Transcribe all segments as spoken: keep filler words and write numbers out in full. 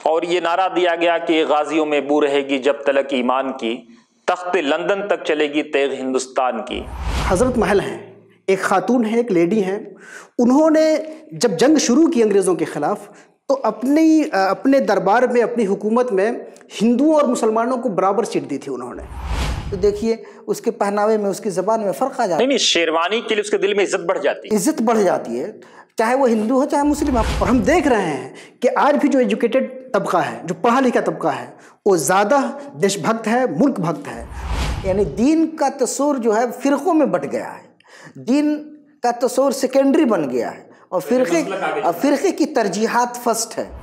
اور یہ نعرہ دیا گیا کہ غازیوں میں بو رہے گی جب تلک ایمان کی، تخت لندن تک چلے گی تیغ ہندوستان کی۔ حضرت محل ہیں، ایک خاتون ہیں، ایک لیڈی ہیں، انہوں نے جب جنگ شروع کی انگریزوں کے خلاف تو اپنی اپنے دربار میں، اپنی حکومت میں ہندوؤں اور مسلمانوں کو برابر سیٹ دی تھی انہوں نے۔ تو دیکھیے اس کے پہناوے میں، اس کی زبان میں فرق آ جاتا ہے۔ نہیں نہیں، شیروانی کے لیے اس کے دل میں عزت بڑھ جاتی ہے، عزت بڑھ جاتی ہے، چاہے وہ ہندو ہو چاہے مسلم ہو۔ اور ہم دیکھ رہے ہیں کہ آج بھی جو ایجوکیٹڈ طبقہ ہے، جو پڑھا لکھا طبقہ ہے، وہ زیادہ دیش بھکت ہے، ملک بھکت ہے۔ یعنی دین کا تصور جو ہے فرقوں میں بٹ گیا ہے، دین کا تصور سیکنڈری بن گیا ہے، اور فرقے فرقے کی ترجیحات فرسٹ ہے۔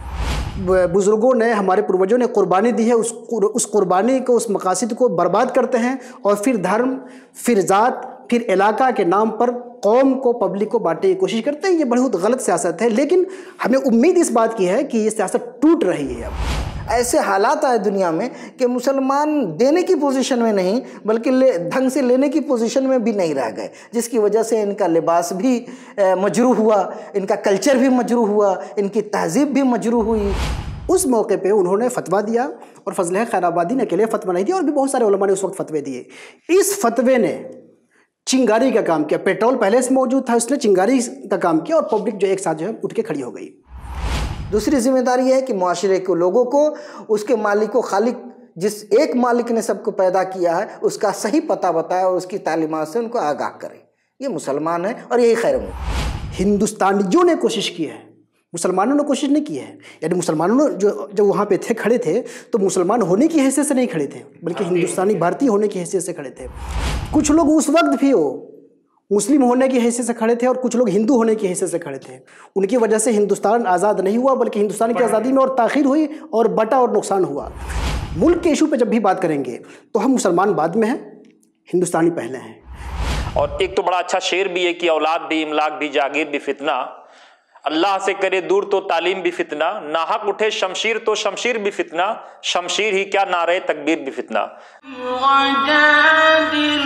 بزرگوں نے، ہمارے پروجوں نے قربانی دی ہے، اس اس قربانی کو، اس مقاصد کو برباد کرتے ہیں، اور پھر دھرم، پھر ذات، پھر علاقہ کے نام پر قوم کو، پبلک کو بانٹنے کی کوشش کرتے ہیں۔ یہ بہت غلط سیاست ہے، لیکن ہمیں امید اس بات کی ہے کہ یہ سیاست ٹوٹ رہی ہے اب۔ ایسے حالات آئے دنیا میں کہ مسلمان دینے کی پوزیشن میں نہیں بلکہ ڈھنگ سے لینے کی پوزیشن میں بھی نہیں رہ گئے، جس کی وجہ سے ان کا لباس بھی مجروح ہوا، ان کا کلچر بھی مجروح ہوا، ان کی تہذیب بھی مجروح ہوئی۔ اس موقع پہ انہوں نے فتویٰ دیا، اور فضل ہے خیر آبادی نے اکیلے فتویٰ نہیں دیا، اور بھی بہت سارے علماء نے اس وقت فتوے دیے۔ اس فتوے نے چنگاری کا کام کیا، پیٹرول پہلے سے موجود تھا، اس نے چنگاری کا کام کیا، اور پبلک جو ایک ساتھ جو ہے اٹھ کے کھڑی ہو گئی۔ دوسری ذمہ داری یہ ہے کہ معاشرے کے لوگوں کو اس کے مالک و خالق، جس ایک مالک نے سب کو پیدا کیا ہے، اس کا صحیح پتہ بتائے اور اس کی تعلیمات سے ان کو آگاہ کرے۔ یہ مسلمان ہیں اور یہی خیر ہے۔ ہندوستانیوں نے کوشش کی ہے، مسلمانوں نے کوشش نہیں کی ہے۔ یعنی مسلمانوں نے جو جو وہاں پہ تھے، کھڑے تھے، تو مسلمان ہونے کی حیثیت سے نہیں کھڑے تھے، بلکہ ہندوستانی بھارتی ہونے کی حیثیت سے کھڑے تھے۔ کچھ لوگ اس وقت بھی ہو مسلم ہونے کی حیثیت سے کھڑے تھے، اور کچھ لوگ ہندو ہونے کی حیثیت سے کھڑے تھے۔ ان کی وجہ سے ہندوستان آزاد نہیں ہوا، بلکہ ہندوستان کی آزادی میں اور تاخیر ہوئی، اور بٹا اور نقصان ہوا۔ ملک کے ایشو پہ جب بھی بات کریں گے تو ہم مسلمان بعد میں ہیں، ہندوستانی پہلے ہیں۔ اور ایک تو بڑا اچھا شعر بھی ہے کہ اولاد بھی املاک بھی جاگیر بھی فتنہ، اللہ سے کرے دور تو تعلیم بھی فتنہ، ناحق اٹھے شمشیر تو شمشیر بھی فتنہ، شمشیر ہی کیا نعرہ تکبیر بھی فتنہ۔